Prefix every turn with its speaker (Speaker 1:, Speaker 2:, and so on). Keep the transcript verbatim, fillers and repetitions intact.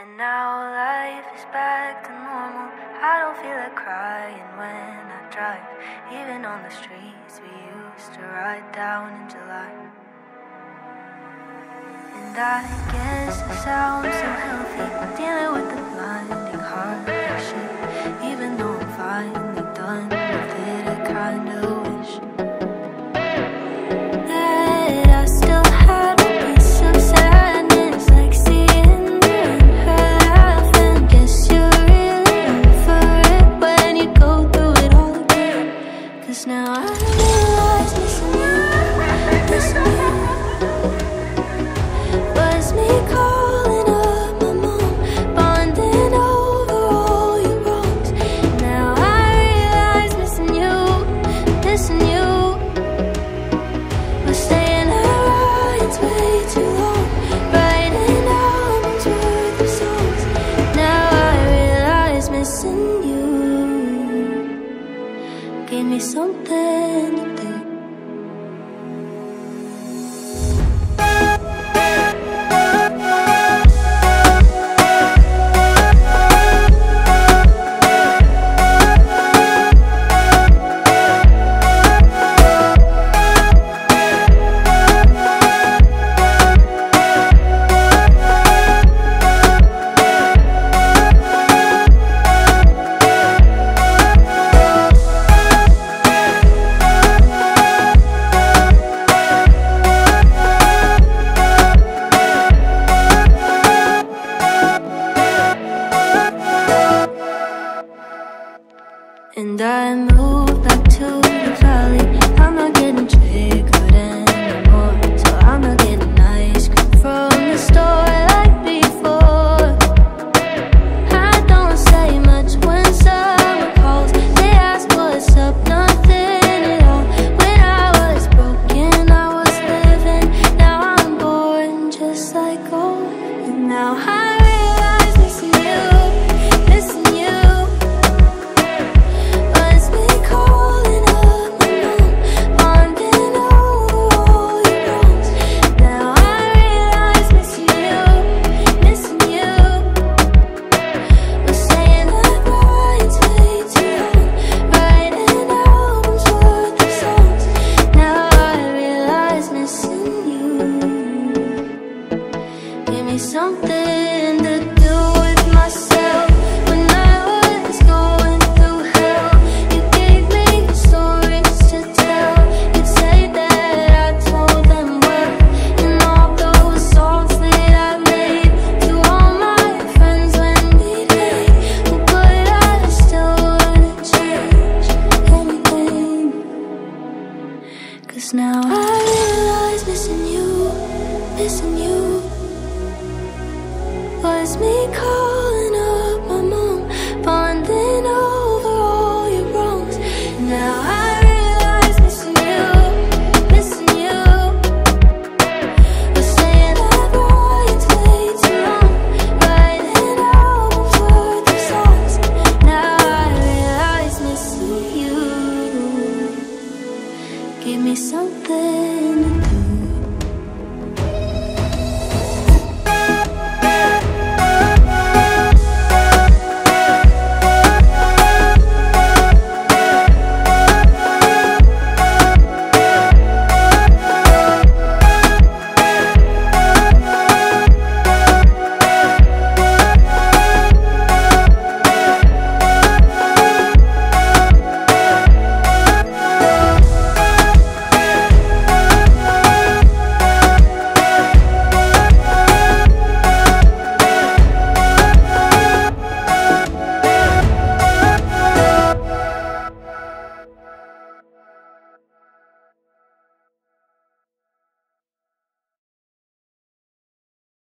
Speaker 1: And now life is back to normal. I don't feel like crying when I drive, even on the streets we used to ride down in July. And I guess it sounds so healthy, dealing with the blinding heart and shit. Even though I'm finally done with it, I kinda wish that I still had a piece of sadness, like seeing you and her laugh. And guess you're really over it when you go through it all again. Cause now I realize missing you, missing you was me calling up my mom, bonding over all your wrongs. Now I realize missing you, missing you was staying at Ryan's way too long, writing albums worth of songs. Now I realize missing you gave me something to do. And I moved back to the valley. I'm not getting triggered anymore, so I'm not getting ice cream from the store like before. I don't say much when someone calls. They ask what's up, nothing at all. When I was broken, I was living. Now I'm bored, just like gold. And now I realize missing you, missing you was me calling up my mom, bonding over all your wrongs. Now I realize missing you, missing you was saying that Ryan's way too long, writing albums worth of songs. Now I realize missing you gave me something to do with myself. When I was going through hell, you gave me stories to tell. You'd say that I told them well, and all those songs that I made to all my friends when we played. Oh, but I still wouldn't change anything. Cause now I realize missing you, missing you was me calling